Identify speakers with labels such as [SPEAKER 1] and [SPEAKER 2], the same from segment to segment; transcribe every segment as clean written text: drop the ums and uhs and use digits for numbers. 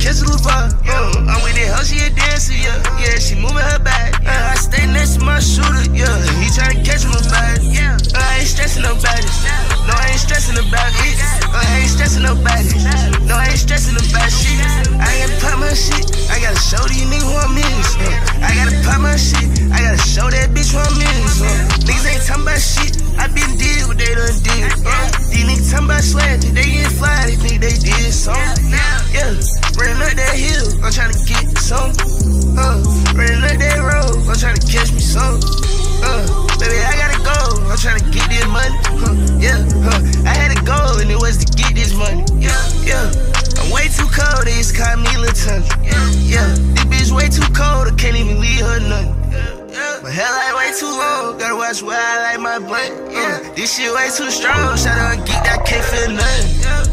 [SPEAKER 1] catch a little vibe. I'm with that hoe, she a dancer, yeah. Yeah, she moving her back. I stay next to my shooter, yeah. He tryna catch my body. I ain't stressing nobody. No, I ain't stressing about it. I ain't stressing nobody. No, I ain't stressing about shit. I gotta pop my shit. I gotta show these niggas who I'm in. I gotta pop my shit. I gotta show that bitch who I'm in. Niggas ain't talking about shit. I been did what they done did. These niggas talking about slanting. They get fly. They think they did something. Yeah, running up that hill. I'm tryna get some. Running up that road. I'm tryna catch me some. Baby, I gotta go. I'm tryna get this money. I had a goal and it was to get this money. I'm way too cold. They used to call me Lil Tunny. This bitch way too cold. I can't even leave her nothing. My hair like way too long. Gotta watch where I like my blunt. This shit way too strong. Shout out geek, I can't feel nothing.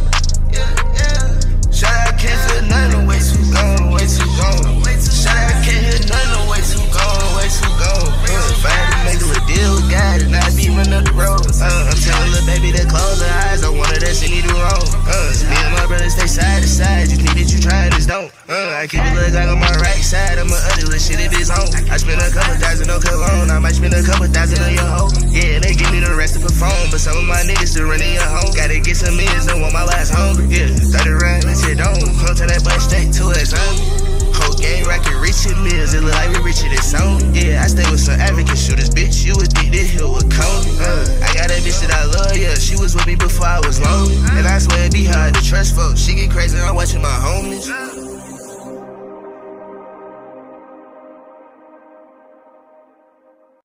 [SPEAKER 1] Shout out, I can't feel nothing. I'm way too gone, way too gone. Shout out, I can't hear nothing. I'm way too gone, way too gone. If I had to make a little deal with God and I'd be running up the road. I'm telling little baby to close her eyes. I want her that she need to wrong. Me and my brother stay side to side. You think that you trying this don't. I keep it look like on my right side. I'm a other little shit if it's on. I spend a couple thousand on cologne. I might spend a couple thousand on your hoe. Yeah, they give me the rest to perform. But some of my niggas still running your home. Gotta get some millions, don't want my last home. Yeah, 30 round, that's it, don't. Come to that butt straight to it, son. Whole gang rockin' rich in meals, it look like we richer than song. Yeah, I stay with some advocate shooters, bitch. You would think this hill would come. I got that bitch that I love, yeah. She was with me before I was lonely. And I swear it be hard to trust folks. She get crazy, I'm watching my homies.